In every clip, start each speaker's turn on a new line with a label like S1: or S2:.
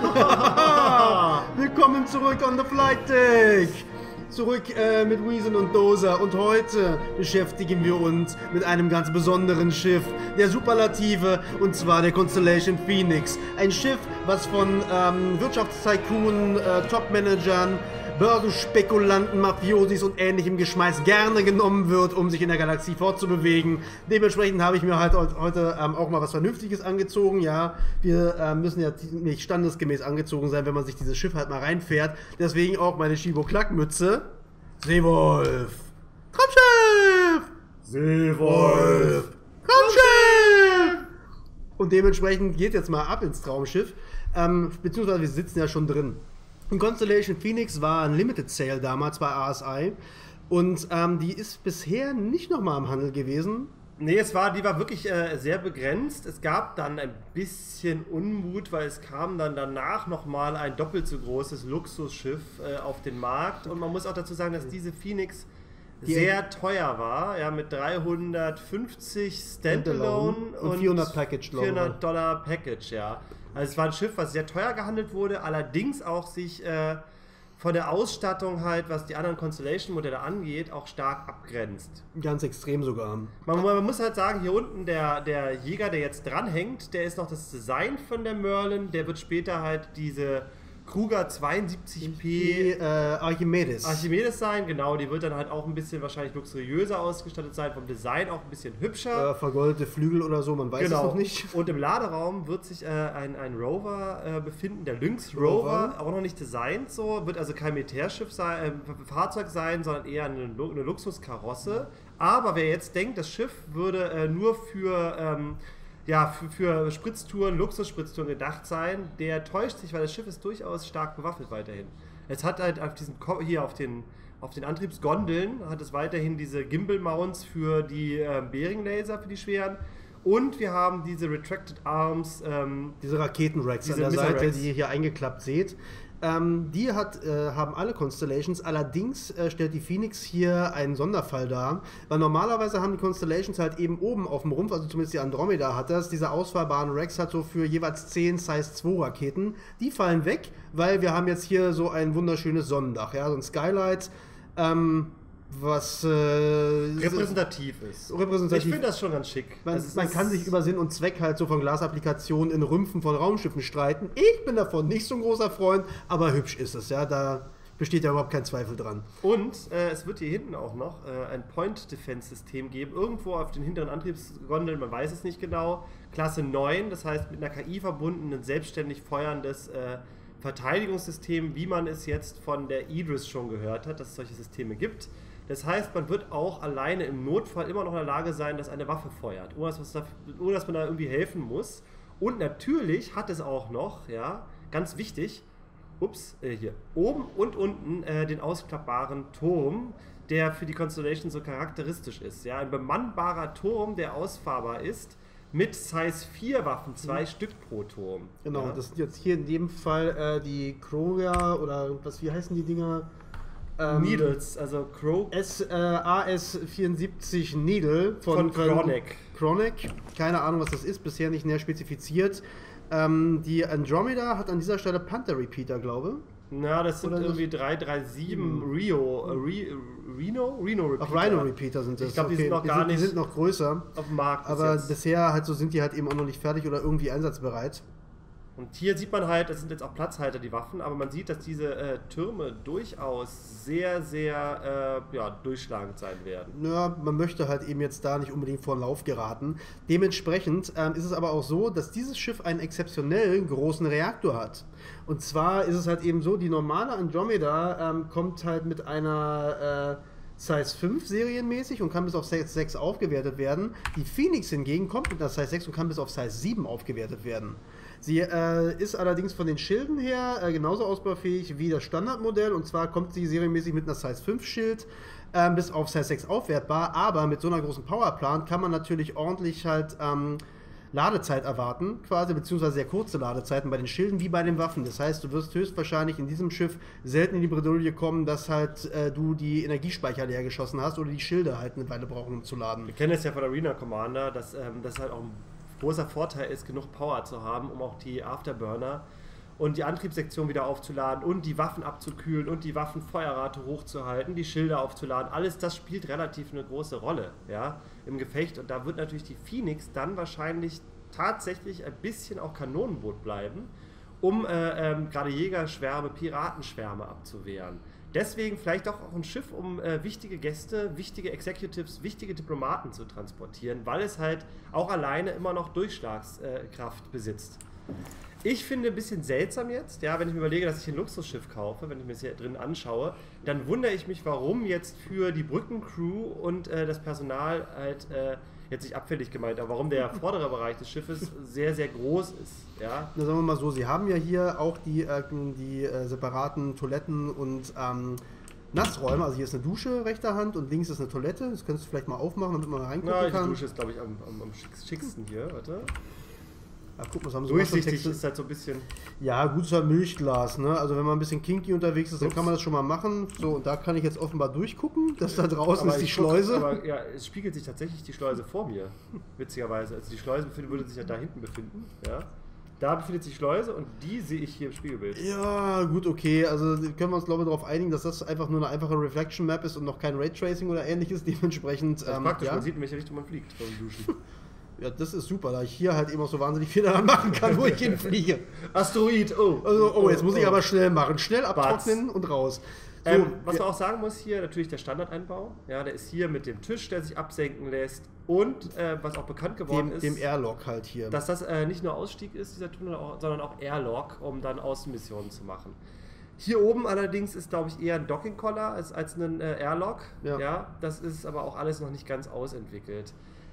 S1: Willkommen zurück on the Flight Deck! Zurück mit Weason und Dozer und heute beschäftigen wir uns mit einem ganz besonderen Schiff, der Superlative, und zwar der Constellation Phoenix. Ein Schiff, was von Wirtschaftstycoon, Topmanagern, Börsenspekulanten, Mafiosis und ähnlichem Geschmeiß gerne genommen wird, um sich in der Galaxie fortzubewegen. Dementsprechend habe ich mir halt heute auch mal was Vernünftiges angezogen. Ja, wir müssen ja nicht standesgemäß angezogen sein, wenn man sich dieses Schiff halt mal reinfährt. Deswegen auch meine Shibo-Klackmütze. Seewolf! Raumschiff! Seewolf! Raumschiff! Und dementsprechend geht jetzt mal ab ins Traumschiff. Beziehungsweise wir sitzen ja schon drin. Und Constellation Phoenix war ein Limited Sale damals bei RSI und die ist bisher nicht nochmal im Handel gewesen.
S2: Nee, die war wirklich sehr begrenzt. Es gab dann ein bisschen Unmut, weil es kam dann danach nochmal ein doppelt so großes Luxusschiff auf den Markt. Und man muss auch dazu sagen, dass diese Phoenix sehr teuer war, ja, mit 350 Standalone
S1: und 400 Package, glaube ich.
S2: $400 Package, ja. Also es war ein Schiff, was sehr teuer gehandelt wurde, allerdings auch sich von der Ausstattung halt, was die anderen Constellation-Modelle angeht, auch stark abgrenzt.
S1: Ganz extrem sogar.
S2: Man muss halt sagen, hier unten der Jäger, der jetzt dranhängt, der ist noch das Design von der Merlin, der wird später halt diese Kruger 72P
S1: Archimedes
S2: sein, genau, die wird dann halt auch ein bisschen wahrscheinlich luxuriöser ausgestattet sein, vom Design auch ein bisschen hübscher.
S1: Vergoldete Flügel oder so, man weiß es noch nicht.
S2: Und im Laderaum wird sich ein Rover befinden, der Lynx Rover, auch noch nicht designt so, wird also kein Militärschiff sein, Fahrzeug sein, sondern eher eine Luxuskarosse. Aber wer jetzt denkt, das Schiff würde nur für Spritztouren, Luxusspritztouren gedacht sein, der täuscht sich, weil das Schiff ist durchaus stark bewaffnet weiterhin. Es hat halt auf den Antriebsgondeln hat es weiterhin diese Gimbal-Mounts für die Bearing-Laser, für die schweren. Und wir haben diese Retracted Arms.
S1: Diese Raketenracks an der Seite, die ihr hier eingeklappt seht. Die haben alle Constellations, allerdings stellt die Phoenix hier einen Sonderfall dar, weil normalerweise haben die Constellations halt eben oben auf dem Rumpf, also zumindest die Andromeda hat das, diese ausfahrbaren Racks hat so für jeweils 10 Size 2 Raketen, die fallen weg, weil wir haben jetzt hier so ein wunderschönes Sonnendach, ja, so ein Skylight, was
S2: repräsentativ ist. Ich finde das schon ganz schick.
S1: Man kann sich über Sinn und Zweck halt so von Glasapplikationen in Rümpfen von Raumschiffen streiten. Ich bin davon nicht so ein großer Freund, aber hübsch ist es, ja, da besteht ja überhaupt kein Zweifel dran.
S2: Und es wird hier hinten auch noch ein Point-Defense-System geben, irgendwo auf den hinteren Antriebsgondeln, man weiß es nicht genau, Klasse 9, das heißt mit einer KI verbunden, ein selbstständig feuerndes Verteidigungssystem, wie man es jetzt von der Idris schon gehört hat, dass es solche Systeme gibt. Das heißt, man wird auch alleine im Notfall immer noch in der Lage sein, dass eine Waffe feuert, ohne dass man da irgendwie helfen muss. Und natürlich hat es auch noch, ja, ganz wichtig, hier, oben und unten den ausklappbaren Turm, der für die Constellation so charakteristisch ist. Ja, ein bemannbarer Turm, der ausfahrbar ist, mit Size 4 Waffen, 2 Stück pro Turm.
S1: Genau,
S2: ja.
S1: Das sind jetzt hier in dem Fall die Kroger oder wie heißen die Dinger?
S2: Needles, also
S1: AS-74 Needle von
S2: Chronic.
S1: Keine Ahnung, was das ist, bisher nicht näher spezifiziert. Die Andromeda hat an dieser Stelle Panther Repeater, glaube ich.
S2: Na, das sind irgendwie 337 Reno Repeater.
S1: Ach, Rhino Repeater sind das.
S2: Ich glaube, die sind noch
S1: die sind noch größer.
S2: Auf dem Markt.
S1: Aber bisher halt so sind die halt eben auch noch nicht fertig oder irgendwie einsatzbereit.
S2: Und hier sieht man halt, das sind jetzt auch Platzhalter, die Waffen, aber man sieht, dass diese Türme durchaus sehr, sehr durchschlagend sein werden.
S1: Ja, man möchte halt eben jetzt da nicht unbedingt vor den Lauf geraten. Dementsprechend ist es aber auch so, dass dieses Schiff einen exzeptionell großen Reaktor hat. Und zwar ist es halt eben so, die normale Andromeda kommt halt mit einer Size 5 serienmäßig und kann bis auf Size 6 aufgewertet werden. Die Phoenix hingegen kommt mit einer Size 6 und kann bis auf Size 7 aufgewertet werden. Sie ist allerdings von den Schilden her genauso ausbaufähig wie das Standardmodell, und zwar kommt sie serienmäßig mit einer Size 5 Schild bis auf Size 6 aufwertbar, aber mit so einer großen Powerplant kann man natürlich ordentlich halt Ladezeit erwarten, quasi, beziehungsweise sehr kurze Ladezeiten bei den Schilden wie bei den Waffen. Das heißt, du wirst höchstwahrscheinlich in diesem Schiff selten in die Bredouille kommen, dass halt du die Energiespeicher leer geschossen hast oder die Schilde halt eine Weile brauchen, um zu laden.
S2: Wir kennen es ja von Arena Commander, dass das halt auch ein großer Vorteil ist, genug Power zu haben, um auch die Afterburner und die Antriebssektion wieder aufzuladen und die Waffen abzukühlen und die Waffenfeuerrate hochzuhalten, die Schilder aufzuladen. Alles das spielt relativ eine große Rolle, ja, im Gefecht. Und da wird natürlich die Phoenix dann wahrscheinlich tatsächlich ein bisschen auch Kanonenboot bleiben, um gerade Jägerschwärme, Piratenschwärme abzuwehren. Deswegen vielleicht auch ein Schiff, um wichtige Gäste, wichtige Executives, wichtige Diplomaten zu transportieren, weil es halt auch alleine immer noch Durchschlagskraft besitzt. Ich finde ein bisschen seltsam jetzt, ja, wenn ich mir überlege, dass ich ein Luxusschiff kaufe, wenn ich mir das hier drin anschaue, dann wundere ich mich, warum jetzt für die Brückencrew und das Personal halt, jetzt nicht abfällig gemeint, aber warum der vordere Bereich des Schiffes sehr, sehr groß ist. Ja?
S1: Na, sagen wir mal so, sie haben ja hier auch die separaten Toiletten und Nassräume, also hier ist eine Dusche rechter Hand und links ist eine Toilette, das könntest du vielleicht mal aufmachen, damit man reingucken kann.
S2: Die Dusche ist, glaube ich, am schicksten hier, warte.
S1: Ja, guck, was haben sie
S2: durchsichtig ist halt so ein bisschen.
S1: Ja, gut, ist halt Milchglas, ne? Also wenn man ein bisschen kinky unterwegs ist, dann kann man das schon mal machen. So, und da kann ich jetzt offenbar durchgucken. Das da draußen ist die Schleuse.
S2: Aber ja, es spiegelt sich tatsächlich die Schleuse vor mir, witzigerweise. Also die Schleuse würde sich ja da hinten befinden, ja. Da befindet sich die Schleuse und die sehe ich hier im Spiegelbild.
S1: Ja, gut, okay. Also können wir uns, glaube ich, darauf einigen, dass das einfach nur eine einfache Reflection Map ist und noch kein Raytracing oder ähnliches. Dementsprechend.
S2: Das ist praktisch, ja? Man sieht, in welche Richtung man fliegt beim Duschen.
S1: Ja, das ist super, da ich hier halt eben auch so wahnsinnig viel daran machen kann, wo ich hinfliege.
S2: Asteroid,
S1: jetzt muss ich aber schnell machen. Schnell abtrocknen und raus. So,
S2: was man auch sagen muss hier, natürlich der Standardeinbau. Ja, der ist hier mit dem Tisch, der sich absenken lässt. Und was auch bekannt geworden ist,
S1: dem Airlock halt hier.
S2: Dass das nicht nur Ausstieg ist, dieser Tunnel, sondern auch Airlock, um dann Außenmissionen zu machen. Hier oben allerdings ist, glaube ich, eher ein Docking-Collar als ein Airlock. Ja, das ist aber auch alles noch nicht ganz ausentwickelt.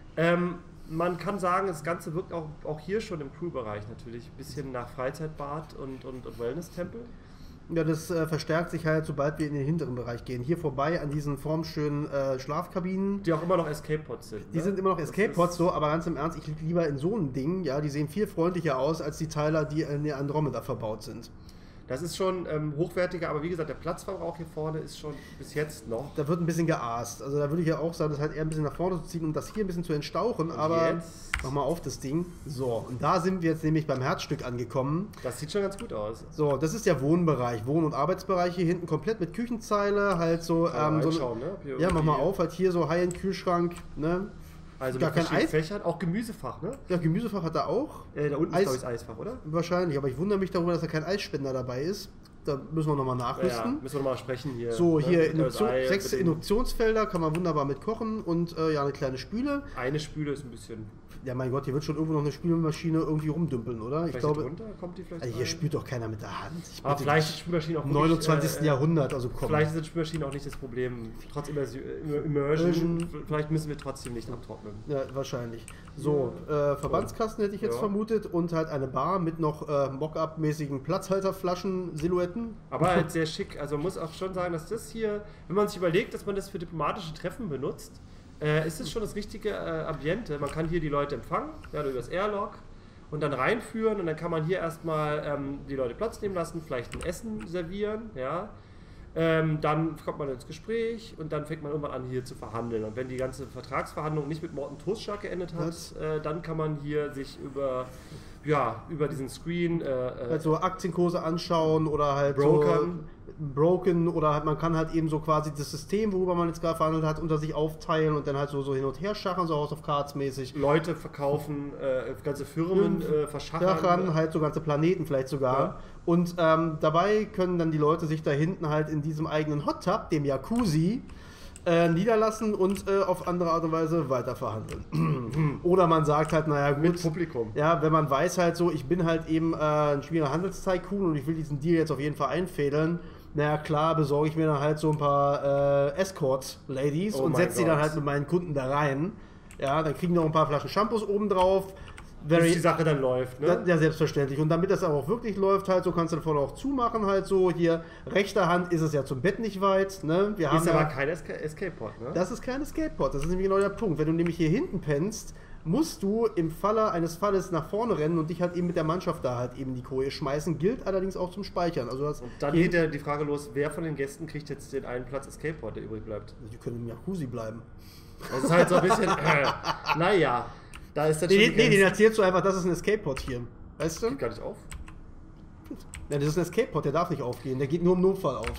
S2: Man kann sagen, das Ganze wirkt auch hier schon im Crew-Bereich natürlich ein bisschen nach Freizeitbad und Wellness-Tempel.
S1: Ja, das verstärkt sich halt, sobald wir in den hinteren Bereich gehen. Hier vorbei an diesen formschönen Schlafkabinen.
S2: Die auch immer noch Escape-Pods sind.
S1: Die sind immer noch Escape-Pods, so, aber ganz im Ernst, ich liege lieber in so einem Ding. Ja, die sehen viel freundlicher aus als die Teile, die in der Andromeda verbaut sind.
S2: Das ist schon hochwertiger, aber wie gesagt, der Platzverbrauch hier vorne ist schon bis jetzt noch.
S1: Da wird ein bisschen geaßt. Also da würde ich ja auch sagen, das halt eher ein bisschen nach vorne zu ziehen, um das hier ein bisschen zu entstauchen. Und aber jetzt mach mal auf das Ding. So, und da sind wir jetzt nämlich beim Herzstück angekommen.
S2: Das sieht schon ganz gut aus.
S1: So, das ist der Wohnbereich, Wohn- und Arbeitsbereich hier hinten komplett mit Küchenzeile, halt so.
S2: Ne?
S1: Ja, mach mal auf, halt hier so High-End-Kühlschrank, ne?
S2: Also gar kein Eis. Fächern, auch Gemüsefach, ne?
S1: Ja, Gemüsefach hat er auch.
S2: Da unten ist, glaube ich, das Eisfach, oder?
S1: Wahrscheinlich, aber ich wundere mich darüber, dass da kein Eisspender dabei ist. Da müssen wir nochmal nachrüsten.
S2: Ja, müssen wir nochmal sprechen hier.
S1: So, hier 6 Induktionsfelder, kann man wunderbar mit kochen und ja, eine kleine Spüle.
S2: Eine Spüle ist ein bisschen...
S1: Ja, mein Gott, hier wird schon irgendwo noch eine Spülmaschine irgendwie rumdümpeln, oder?
S2: Vielleicht
S1: ich glaube,
S2: runter, kommt die vielleicht
S1: also hier spült doch keiner mit der Hand.
S2: Aber vielleicht ist die Spülmaschine auch
S1: im 29. Jahrhundert, also komm.
S2: Vielleicht sind Spülmaschinen auch nicht das Problem. Trotz Immersion, vielleicht müssen wir trotzdem nicht abtrocknen.
S1: Ja, wahrscheinlich. So, Verbandskasten hätte ich jetzt vermutet und halt eine Bar mit noch Mock-up-mäßigen Platzhalterflaschen-Silhouetten.
S2: Aber halt sehr schick. Also man muss auch schon sagen, dass das hier, wenn man sich überlegt, dass man das für diplomatische Treffen benutzt, ist es schon das richtige Ambiente. Man kann hier die Leute empfangen, ja, über das Airlock und dann reinführen und dann kann man hier erstmal die Leute Platz nehmen lassen, vielleicht ein Essen servieren, ja. Dann kommt man ins Gespräch und dann fängt man irgendwann an hier zu verhandeln. Und wenn die ganze Vertragsverhandlung nicht mit Morten Toastschlag geendet hat, dann kann man hier sich über diesen Screen
S1: halt so Aktienkurse anschauen oder halt Broken oder halt man kann halt eben so quasi das System, worüber man jetzt gerade verhandelt hat, unter sich aufteilen und dann halt so hin und her schachern, so House of Cards mäßig.
S2: Leute verkaufen, ganze Firmen verschachern.
S1: Halt so ganze Planeten vielleicht sogar. Ja. Und dabei können dann die Leute sich da hinten halt in diesem eigenen Hot Tub, dem Jacuzzi, niederlassen und auf andere Art und Weise weiterverhandeln. Oder man sagt halt, naja gut.
S2: Mit Publikum.
S1: Ja, wenn man weiß halt so, ich bin halt eben ein schwieriger Handelstycoon und ich will diesen Deal jetzt auf jeden Fall einfädeln. Naja klar, besorge ich mir dann halt so ein paar Escort-Ladies und setze sie dann halt mit meinen Kunden da rein. Ja, dann kriegen noch ein paar Flaschen Shampoos oben drauf.
S2: Bis die Sache dann läuft, ne?
S1: Ja, selbstverständlich. Und damit das aber auch wirklich läuft, halt so kannst du davon auch zumachen, halt so. Hier, rechter Hand ist es ja zum Bett nicht weit, ne? Wir haben
S2: aber kein Escape-Pod, ne?
S1: Das ist kein Escape-Pod, das ist nämlich genau der Punkt. Wenn du nämlich hier hinten pennst, musst du im Falle eines Falles nach vorne rennen und dich halt eben mit der Mannschaft da halt eben in die Koje schmeißen, gilt allerdings auch zum Speichern. Also das
S2: und dann geht ja die Frage los, wer von den Gästen kriegt jetzt den einen Platz Escape-Pod, der übrig bleibt?
S1: Die können im Jacuzzi bleiben.
S2: Das ist halt so ein bisschen, naja. Da ist das
S1: den erzählst du einfach, das ist ein Escape-Pod hier. Weißt du?
S2: Geht gar nicht auf.
S1: Ja, das ist ein Escape-Pod, der darf nicht aufgehen, der geht nur im Notfall auf.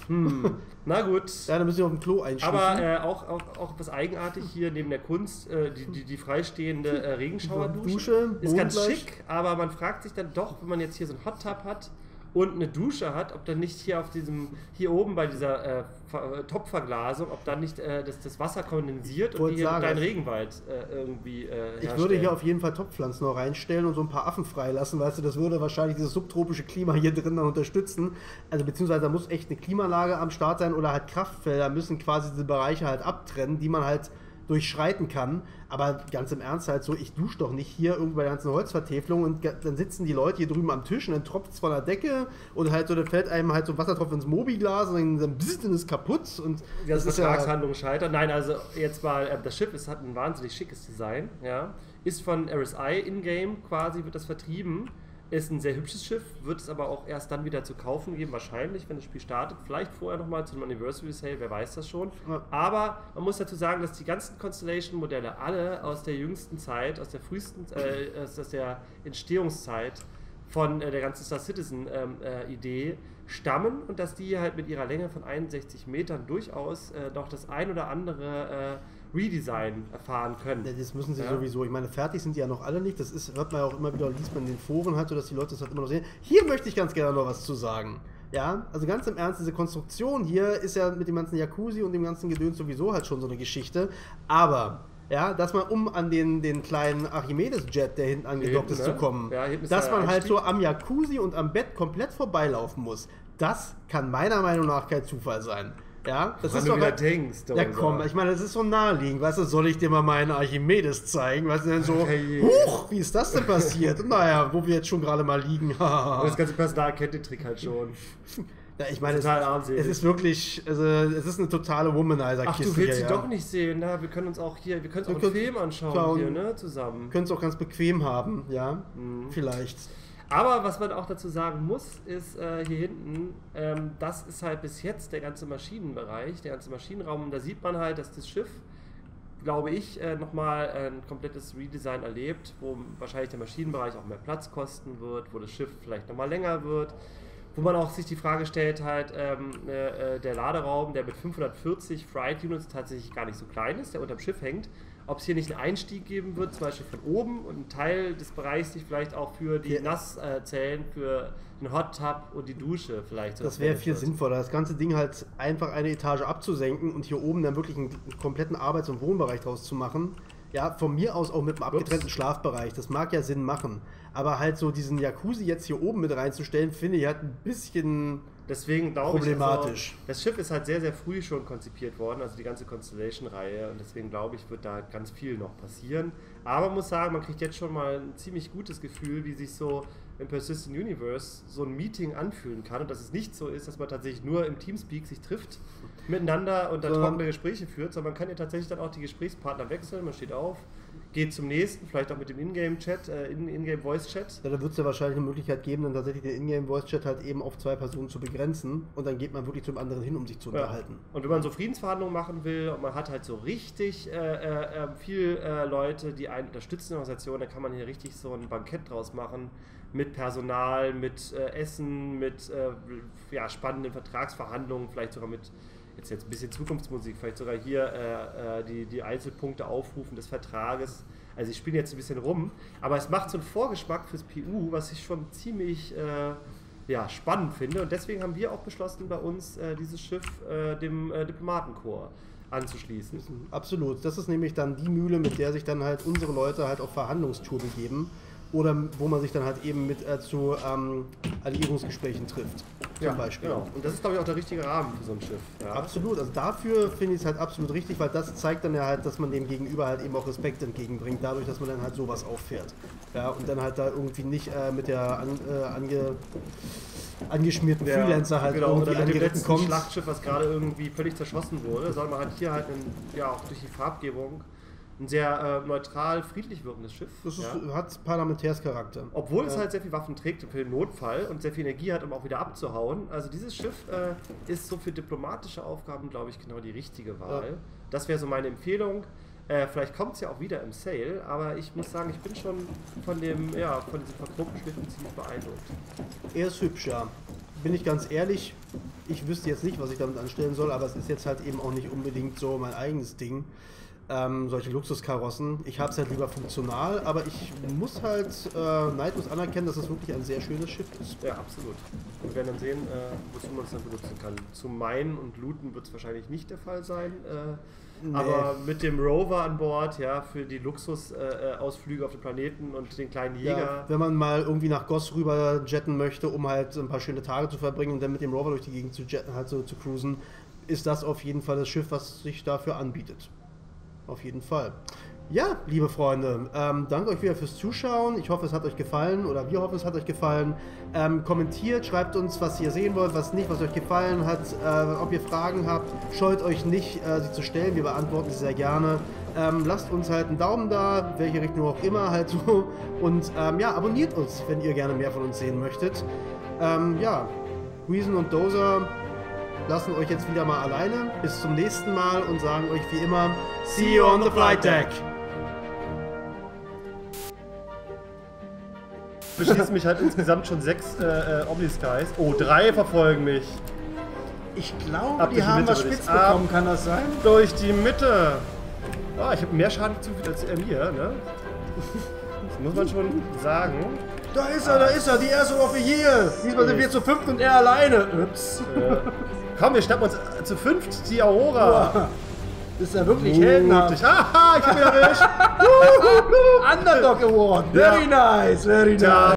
S2: Na gut.
S1: Ja, da müssen wir auf dem Klo einschießen.
S2: Aber auch was eigenartig hier neben der Kunst, die freistehende Regenschauerdusche ist ganz schick, aber man fragt sich dann doch, wenn man jetzt hier so einen Hot Tub hat und eine Dusche hat, ob dann nicht hier oben bei dieser Topfverglasung, ob dann nicht das Wasser kondensiert und hier dein Regenwald irgendwie
S1: Ich würde hier auf jeden Fall Topfpflanzen noch reinstellen und so ein paar Affen freilassen, weißt du, das würde wahrscheinlich dieses subtropische Klima hier drin dann unterstützen. Also beziehungsweise da muss echt eine Klimaanlage am Start sein oder halt Kraftfelder müssen quasi diese Bereiche halt abtrennen, die man halt durchschreiten kann, aber ganz im Ernst halt so, ich dusche doch nicht hier irgendwo bei der ganzen Holzvertäfelung und dann sitzen die Leute hier drüben am Tisch und dann tropft es von der Decke und halt so, dann fällt einem halt so ein Wassertropfen ins Mobiglas und dann ist es kaputt und
S2: das ist Vertragshandlung scheitert. Nein, also jetzt mal, das Schiff hat ein wahnsinnig schickes Design, ja, ist von RSI in-game quasi, wird das vertrieben. Ist ein sehr hübsches Schiff, wird es aber auch erst dann wieder zu kaufen geben, wahrscheinlich, wenn das Spiel startet. Vielleicht vorher nochmal zu einem Anniversary Sale, wer weiß das schon. Ja. Aber man muss dazu sagen, dass die ganzen Constellation-Modelle alle aus der jüngsten Zeit, aus der frühesten, aus der Entstehungszeit von der ganzen Star Citizen-Idee stammen und dass die halt mit ihrer Länge von 61 Metern durchaus noch das ein oder andere Redesign erfahren können.
S1: Ja, das müssen sie sowieso. Ich meine, fertig sind die ja noch alle nicht. Das hört man ja auch immer wieder, liest man in den Foren halt, so dass die Leute das halt immer noch sehen. Hier möchte ich ganz gerne noch was zu sagen. Ja, also ganz im Ernst, diese Konstruktion hier ist ja mit dem ganzen Jacuzzi und dem ganzen Gedöns sowieso halt schon so eine Geschichte. Aber, ja, dass man an den kleinen Archimedes-Jet, der hinten angedockt ist, zu kommen, dass man halt so am Jacuzzi und am Bett komplett vorbeilaufen muss, das kann meiner Meinung nach kein Zufall sein. Ja, das ist doch
S2: wieder denkst.
S1: Ja, komm, ich meine, das ist so naheliegend. Weißt du, soll ich dir mal meinen Archimedes zeigen? Weißt du, dann so, huch, wie ist das denn passiert? Naja, wo wir jetzt schon gerade mal liegen.
S2: Und das ganze Personal kennt den Trick halt schon.
S1: Ja, ich meine, es ist wirklich, also es ist eine totale Womanizer-Kiste.
S2: Ach, du willst sie doch nicht sehen, na, wir können uns auch hier, wir können uns auch einen Film anschauen hier, ne, zusammen.
S1: Können es auch ganz bequem haben, ja, vielleicht.
S2: Aber was man auch dazu sagen muss, ist hier hinten, das ist halt bis jetzt der ganze Maschinenbereich, der ganze Maschinenraum. Und da sieht man halt, dass das Schiff, glaube ich, nochmal ein komplettes Redesign erlebt, wo wahrscheinlich der Maschinenbereich auch mehr Platz kosten wird, wo das Schiff vielleicht nochmal länger wird. Wo man auch sich die Frage stellt, halt, der Laderaum, der mit 540 Freight Units tatsächlich gar nicht so klein ist, der unterm Schiff hängt, ob es hier nicht einen Einstieg geben wird, zum Beispiel von oben und ein Teil des Bereichs sich vielleicht auch für die Nasszellen, für den Hot Tub und die Dusche vielleicht.
S1: Das wäre viel sinnvoller, das ganze Ding halt einfach eine Etage abzusenken und hier oben dann wirklich einen kompletten Arbeits- und Wohnbereich draus zu machen. Ja, von mir aus auch mit einem abgetrennten Schlafbereich, das mag ja Sinn machen. Aber halt so diesen Jacuzzi jetzt hier oben mit reinzustellen, finde ich halt ein bisschen problematisch.
S2: Also, das Schiff ist halt sehr, sehr früh schon konzipiert worden, also die ganze Constellation-Reihe. Und deswegen glaube ich, wird da ganz viel noch passieren. Aber man muss sagen, man kriegt jetzt schon mal ein ziemlich gutes Gefühl, wie sich so im Persistent Universe so ein Meeting anfühlen kann. Und dass es nicht so ist, dass man tatsächlich nur im Teamspeak sich trifft miteinander und dann trockene Gespräche führt, sondern man kann ja tatsächlich dann auch die Gesprächspartner wechseln. Man steht auf, geht zum nächsten, vielleicht auch mit dem Ingame-Chat, Ingame-Voice-Chat.
S1: Ja, da wird es ja wahrscheinlich eine Möglichkeit geben, dann tatsächlich den Ingame-Voice-Chat halt eben auf 2 Personen zu begrenzen und dann geht man wirklich zum anderen hin, um sich zu unterhalten.
S2: Und wenn man so Friedensverhandlungen machen will und man hat halt so richtig viel Leute, die einen unterstützen in der Organisation, dann kann man hier richtig so ein Bankett draus machen mit Personal, mit Essen, mit spannenden Vertragsverhandlungen, vielleicht sogar mit jetzt ein bisschen Zukunftsmusik, vielleicht sogar hier die Einzelpunkte aufrufen des Vertrages. Also ich spiele jetzt ein bisschen rum, aber es macht so einen Vorgeschmack fürs PU, was ich schon ziemlich spannend finde. Und deswegen haben wir auch beschlossen, bei uns dieses Schiff dem Diplomatenkorps anzuschließen.
S1: Absolut. Das ist nämlich dann die Mühle, mit der sich dann halt unsere Leute halt auf Verhandlungstour begeben. Oder wo man sich dann halt eben mit zu Alliierungsgesprächen trifft, zum Beispiel.
S2: Genau. Und das ist, glaube ich, auch der richtige Rahmen für so ein Schiff. Ja.
S1: Absolut, also dafür finde ich es halt absolut richtig, weil das zeigt dann ja halt, dass man dem Gegenüber halt eben auch Respekt entgegenbringt, dadurch, dass man dann halt sowas auffährt. Ja, und dann halt da irgendwie nicht mit der angeschmierten Freelancer halt irgendwie angeritten kommt.
S2: Ein Schlachtschiff, was gerade irgendwie völlig zerschossen wurde, sondern man hat hier halt auch durch die Farbgebung ein sehr neutral, friedlich wirkendes Schiff.
S1: Das hat Parlamentärscharakter.
S2: Obwohl es halt sehr viel Waffen trägt für den Notfall und sehr viel Energie hat, um auch wieder abzuhauen. Also dieses Schiff ist so für diplomatische Aufgaben, glaube ich, genau die richtige Wahl. Ja. Das wäre so meine Empfehlung. Vielleicht kommt es ja auch wieder im Sale, aber ich muss sagen, ich bin schon von diesem verchromten Schlitten ziemlich beeindruckt.
S1: Er ist hübsch, ja. bin ich ganz ehrlich, ich wüsste jetzt nicht, was ich damit anstellen soll, aber es ist jetzt halt eben auch nicht unbedingt so mein eigenes Ding. Solche Luxuskarossen. Ich habe es halt lieber funktional, aber ich muss halt neidlos anerkennen, dass es wirklich ein sehr schönes Schiff ist.
S2: Ja, absolut. Wir werden dann sehen, wozu man es dann benutzen kann. Zum Meinen und Looten wird es wahrscheinlich nicht der Fall sein. Nee. Aber mit dem Rover an Bord, ja, für die Luxusausflüge auf den Planeten und den kleinen Jäger.
S1: Ja, wenn man mal irgendwie nach Goss rüber jetten möchte, um halt ein paar schöne Tage zu verbringen und dann mit dem Rover durch die Gegend zu jetten, halt so zu cruisen, ist das auf jeden Fall das Schiff, was sich dafür anbietet. Auf jeden Fall. Ja, liebe Freunde, danke euch wieder fürs Zuschauen. Ich hoffe, es hat euch gefallen oder wir hoffen, es hat euch gefallen. Kommentiert, schreibt uns, was ihr sehen wollt, was nicht, was euch gefallen hat. Ob ihr Fragen habt, scheut euch nicht, sie zu stellen. Wir beantworten sie sehr gerne. Lasst uns halt einen Daumen da, welche Richtung auch immer halt so. Und ja, abonniert uns, wenn ihr gerne mehr von uns sehen möchtet. Ja, Reason und Dozer lassen euch jetzt wieder mal alleine. Bis zum nächsten Mal und sagen euch wie immer, see you on the flight deck!
S2: Beschießen mich halt insgesamt schon 6 Omniskies. Oh, 3 verfolgen mich.
S1: Ich glaube, die haben was spitz bekommen, kann das sein?
S2: Durch die Mitte. Ah, ich habe mehr Schaden zugefügt als er mir, ne? Das muss man schon sagen.
S1: Da ist er, die erste of the Year. Diesmal sind wir zu 5 und er alleine. Ups.
S2: Komm, wir schnappen uns zu 5 die Aurora.
S1: Boah. Das ist ja wirklich heldenhaft.
S2: Haha, ich hab ihn erwischt.
S1: Underdog Award. Very nice, very nice.